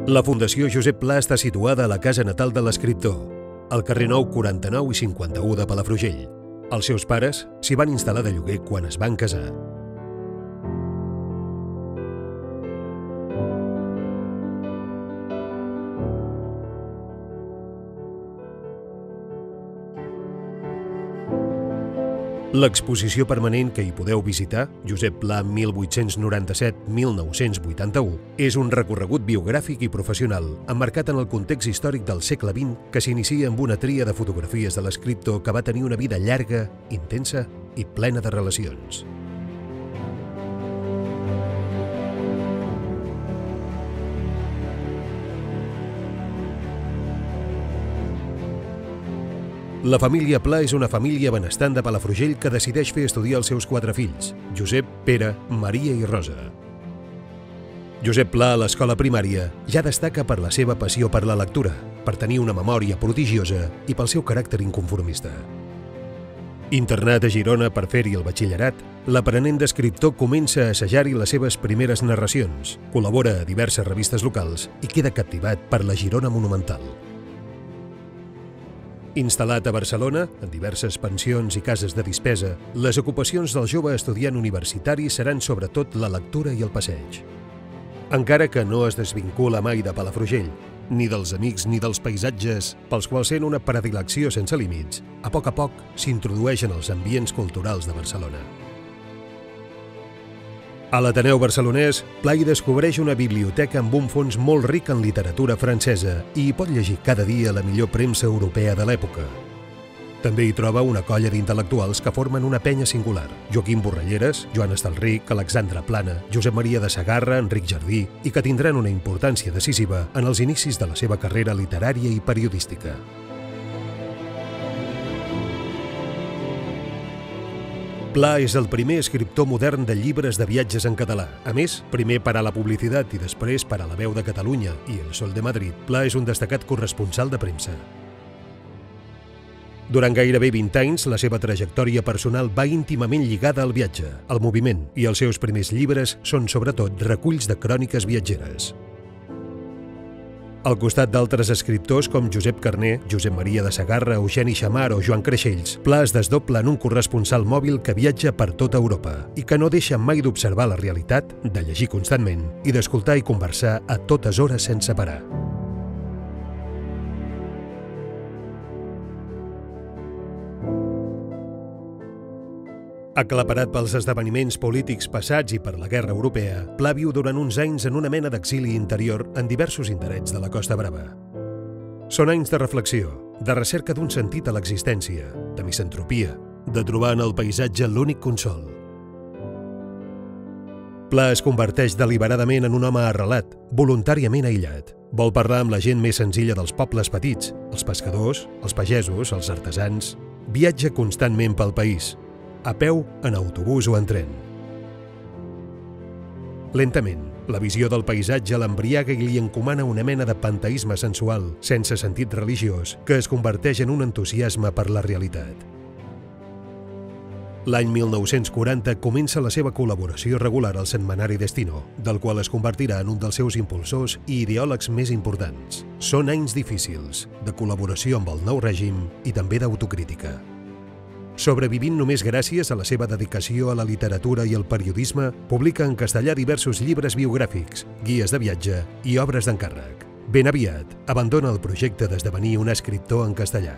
La Fundació Josep Pla està situada a la casa natal de l'escriptor, al carrer Nou 49 i 51 de Palafrugell. Els seus pares s'hi van instal·lar de lloguer quan es van casar. L'exposició permanent que hi podeu visitar, Josep Pla 1897-1981, és un recorregut biogràfic i professional emmarcat en el context històric del segle XX que s'inicia amb una tria de fotografies de l'escriptor que va tenir una vida llarga, intensa i plena de relacions. La família Pla és una família benestant de Palafrugell que decideix fer estudiar els seus 4 fills, Josep, Pere, Maria i Rosa. Josep Pla, a l'escola primària, ja destaca per la seva passió per la lectura, per tenir una memòria prodigiosa i pel seu caràcter inconformista. Internat a Girona per fer-hi el batxillerat, l'aprenent d'escriptor comença a assajar-hi les seves primeres narracions, col·labora a diverses revistes locals i queda captivat per la Girona monumental. Instal·lat a Barcelona, en diverses pensions i cases de dispesa, les ocupacions del jove estudiant universitari seran sobretot la lectura i el passeig. Encara que no es desvincula mai de Palafrugell, ni dels amics ni dels paisatges pels quals sent una predilecció sense límits, a poc s'introdueix en els ambients culturals de Barcelona. A l'Ateneu barcelonès, Pla hi descobreix una biblioteca amb un fons molt ric en literatura francesa i hi pot llegir cada dia la millor premsa europea de l'època. També hi troba una colla d'intel·lectuals que formen una penya singular: Joaquim Borrelleres, Joan Estalric, Alexandre Plana, Josep Maria de Sagarra, Enric Jardí, i que tindran una importància decisiva en els inicis de la seva carrera literària i periodística. Pla és el primer escriptor modern de llibres de viatges en català. A més, primer per a la publicitat i després per a La Veu de Catalunya i El Sol de Madrid, Pla és un destacat corresponsal de premsa. Durant gairebé 20 anys, la seva trajectòria personal va íntimament lligada al viatge, al moviment, i els seus primers llibres són sobretot reculls de cròniques viatgeres. Al costat d'altres escriptors com Josep Carner, Josep Maria de Sagarra, Eugeni Xammar o Joan Creixells, Pla es desdobla en un corresponsal mòbil que viatja per tota Europa i que no deixa mai d'observar la realitat, de llegir constantment i d'escoltar i conversar a totes hores sense parar. Aclaparat pels esdeveniments polítics passats i per la guerra europea, Pla viu durant uns anys en una mena d'exili interior en diversos indrets de la Costa Brava. Són anys de reflexió, de recerca d'un sentit a l'existència, de misantropia, de trobar en el paisatge l'únic consol. Pla es converteix deliberadament en un home arrelat, voluntàriament aïllat. Vol parlar amb la gent més senzilla dels pobles petits, els pescadors, els pagesos, els artesans. Viatja constantment pel país, a peu, en autobús o en tren. Lentament, la visió del paisatge l'embriaga i li encomana una mena de panteisme sensual, sense sentit religiós, que es converteix en un entusiasme per la realitat. L'any 1940 comença la seva col·laboració regular al setmanari Destino, del qual es convertirà en un dels seus impulsors i ideòlegs més importants. Són anys difícils, de col·laboració amb el nou règim i també d'autocrítica. Sobrevivint només gràcies a la seva dedicació a la literatura i al periodisme, publica en castellà diversos llibres biogràfics, guies de viatge i obres d'encàrrec. Ben aviat, abandona el projecte d'esdevenir un escriptor en castellà.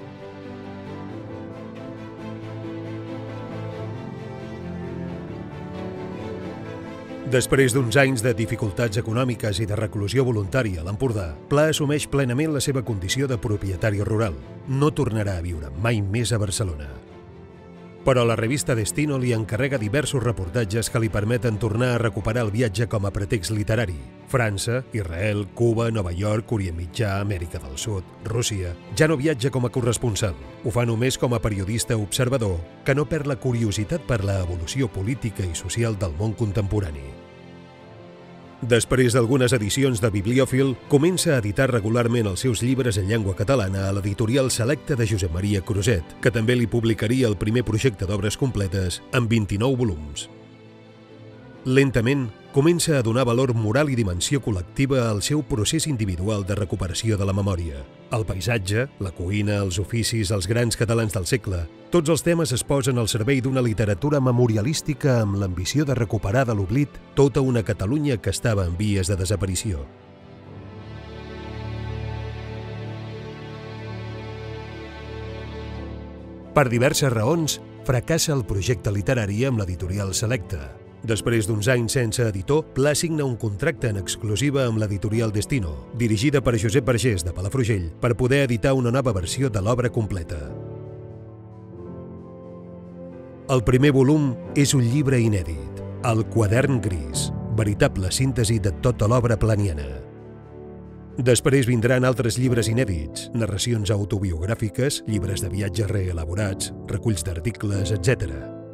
Després d'uns anys de dificultats econòmiques i de reclusió voluntària a l'Empordà, Pla assumeix plenament la seva condició de propietari rural. No tornarà a viure mai més a Barcelona. Però la revista Destino li encarrega diversos reportatges que li permeten tornar a recuperar el viatge com a pretext literari. França, Israel, Cuba, Nova York, Orient Mitjà, Amèrica del Sud, Rússia. Ja no viatja com a corresponsal. Ho fa només com a periodista observador, que no perd la curiositat per la evolució política i social del món contemporani. Després d'algunes edicions de Bibliòfil, comença a editar regularment els seus llibres en llengua catalana a l'editorial Selecta de Josep Maria Creuset, que també li publicaria el primer projecte d'obres completes amb 29 volums. Lentament, comença a donar valor moral i dimensió col·lectiva al seu procés individual de recuperació de la memòria. El paisatge, la cuina, els oficis, els grans catalans del segle, tots els temes es posen al servei d'una literatura memorialística amb l'ambició de recuperar de l'oblit tota una Catalunya que estava en vies de desaparició. Per diverses raons, fracassa el projecte literari amb l'editorial Selecta. Després d'uns anys sense editor, Pla signa un contracte en exclusiva amb l'editorial Destino, dirigida per Josep Vergés de Palafrugell, per poder editar una nova versió de l'obra completa. El primer volum és un llibre inèdit, El quadern gris, veritable síntesi de tota l'obra planiana. Després vindran altres llibres inèdits, narracions autobiogràfiques, llibres de viatges reelaborats, reculls d'articles, etc.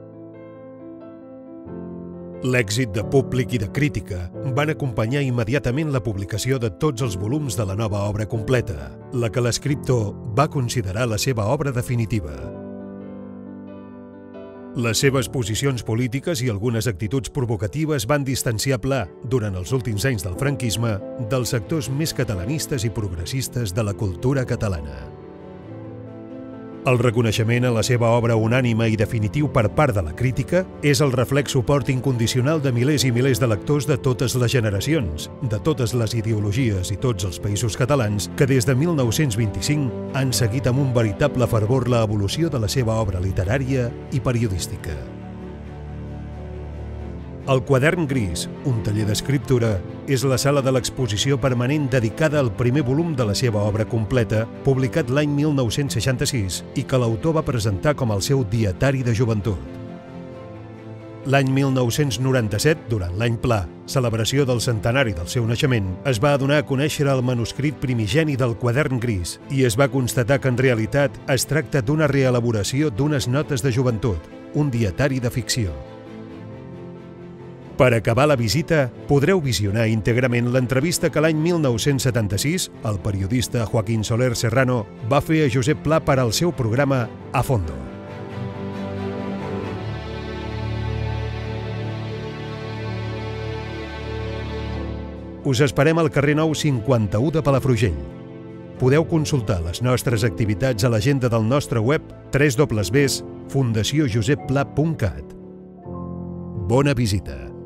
L'èxit de públic i de crítica van acompanyar immediatament la publicació de tots els volums de la nova obra completa, la que l'escriptor va considerar la seva obra definitiva. Les seves posicions polítiques i algunes actituds provocatives van distanciar Pla, durant els últims anys del franquisme, dels sectors més catalanistes i progressistes de la cultura catalana. El reconeixement a la seva obra unànime i definitiu per part de la crítica és el reflex suport incondicional de milers i milers de lectors de totes les generacions, de totes les ideologies i tots els països catalans que des de 1925 han seguit amb un veritable fervor la evolució de la seva obra literària i periodística. El quadern gris, un taller d'escriptura, és la sala de l'exposició permanent dedicada al primer volum de la seva obra completa, publicat l'any 1966 i que l'autor va presentar com el seu dietari de joventut. L'any 1997, durant l'any Pla, celebració del centenari del seu naixement, es va donar a conèixer el manuscrit primigeni del quadern gris i es va constatar que en realitat es tracta d'una reelaboració d'unes notes de joventut, un dietari de ficció. Per acabar la visita, podreu visionar íntegrament l'entrevista que l'any 1976 el periodista Joaquín Soler Serrano va fer a Josep Pla per al seu programa A Fondo. Us esperem al carrer Nou 51 de Palafrugell. Podeu consultar les nostres activitats a l'agenda del nostre web www.fundaciojosepPla.cat. Bona visita!